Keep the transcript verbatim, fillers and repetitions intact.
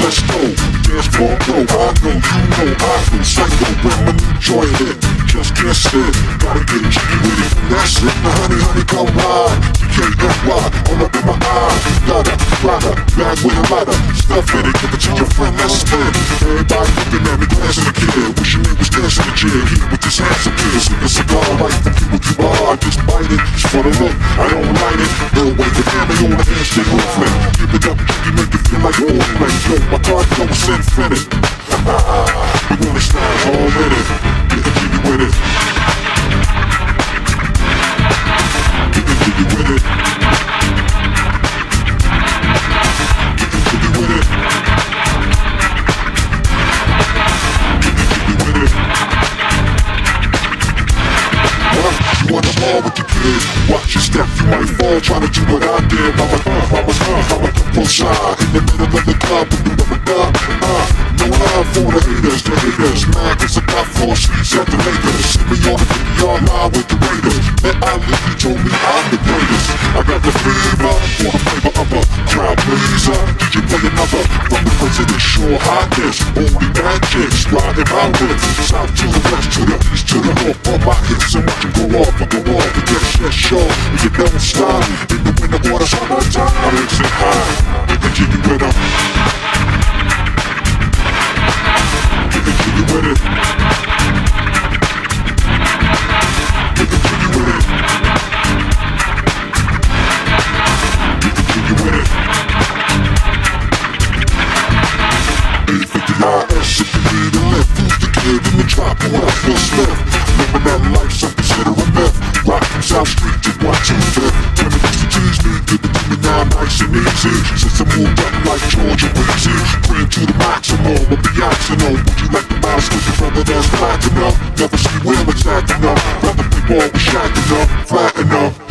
let's go. Dance floor go, I know, you know, I feel psycho when my new joint hit. Just can't sit, gotta get jiggy with it. That's it, now honey, honey, come ride. D K F Y, all up in my eye. Got a rider, bag with a lighter. Stuff in it, give it to your friend, let's spin. Everybody looking at me, glancing a kid. Wishing he was dancing a jig. He with his hands up here, smoke a cigar right from people to bar. I just bite it, it's for the look, I don't light it. They'll wait for family on the handshake or flip. Give it up, jiggy, make it feel like war play. Yo, my car goes infinite. We wanna start all in it. Get the jiggy with it. Get the jiggy with it. Get the jiggy with it. Get the jiggy with it. Huh? You wanna ball with your kids? Watch your step, you might fall trying to do what I did. Mama, uh, mama, uh, mama, come side in the middle of the club with the rubber duck. Uh, no love for the haters, the haters. Man, cause I got four streets at the Lakers. See me on the fifty yard line with the Raiders. And I literally told me I'm the greatest. I got the fever for the flavor of a crowd pleaser. Did you play another from the president? Sure, hotness. Only bad chicks riding my whip. South to the west, to the east, to the north. On my hips and watch them go off, I go off. And yes, yes, sure. And you don't stop. In the winter water, summertime. I makes it high. Get the jiggy with her. Get the jiggy with it. Get the jiggy with it. Get the jiggy with it. eight fifty I S if you need a lift. Who's the kid in the drop? Who else will Smith? Living that life, some consider a myth. Rock from South Street to one two fifth. Turn the used to tease me, give it to me now nice and easy. Since I moved up like Georgia Weezy, bring to the maximum with the optional. Would you like the mouse with your brother that's black enough? Never see where it's acting up. Rather big ball with shack enough, flat enough.